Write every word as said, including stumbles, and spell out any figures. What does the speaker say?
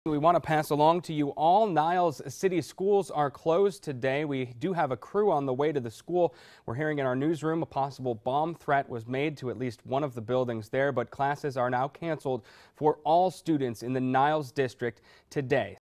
We want to pass along to you all. Niles City schools are closed today. We do have a crew on the way to the school. We're hearing in our newsroom a possible bomb threat was made to at least one of the buildings there, but classes are now canceled for all students in the Niles district today.